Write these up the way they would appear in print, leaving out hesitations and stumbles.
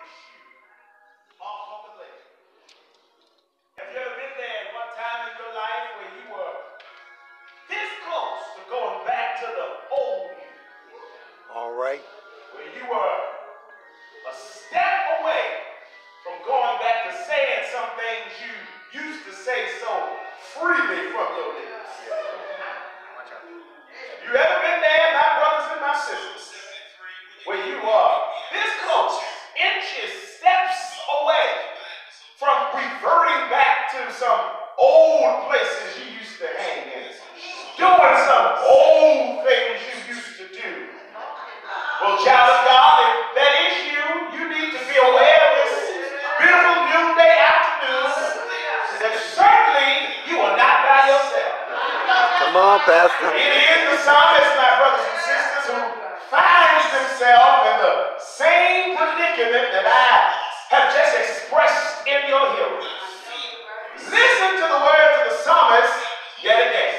off of the ledge. Have you ever been there at one time in your life where you were this close to going back to the old you? All right. Where you were a step away from going back to saying some things you used to say so freely from your lips. Have you ever been there, my brothers and my sisters, where you are this close, inches, steps away from reverting back to some old places you used to hang in, doing some old things you used to do? Well, child of God, if that is you, you need to be aware of this beautiful noonday afternoon that certainly you are not by yourself. Come on, Pastor. It is the psalmist, my brothers and sisters, who finds himself in the same predicament that I have just expressed in your hearing. Listen to the words of the psalmist yet again.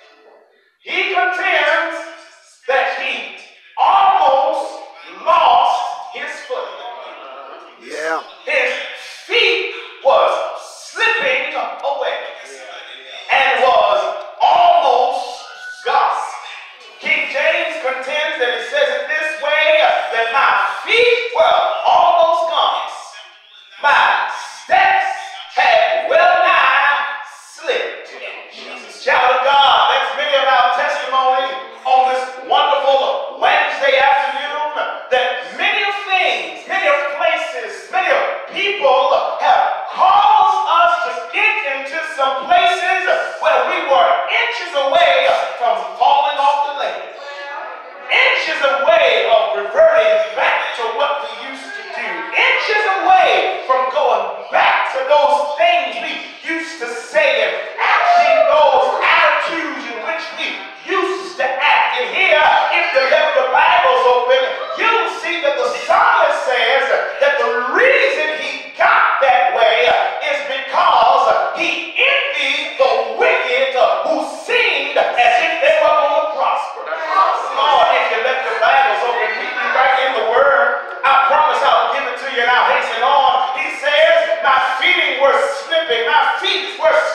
He contends that he almost lost his footing. Yeah. His feet was slipping away and was almost gone. King James contends that he says it this way, that my feet were almost gone. My steps had well nigh slipped. Jesus, child of God, that's many of our testimony on this wonderful Wednesday afternoon, that many of things, many of places, many of people have caused us to get into some places where we were inches away from falling off the ledge. Inches away of reverting back to what we used to do. Inches away from going back to those things we used to say and acting those attitudes in which we used to act. And here, if you left the Bibles open, you'll see that the psalmist says that the reason he got that way is because he envied the wicked who seemed as if they were going to prosper. Lord, if you left the Bibles open, meet me right in the Word. I promise I'll give it to you and I'll hasten on. He says, my feet were slipping. My feet were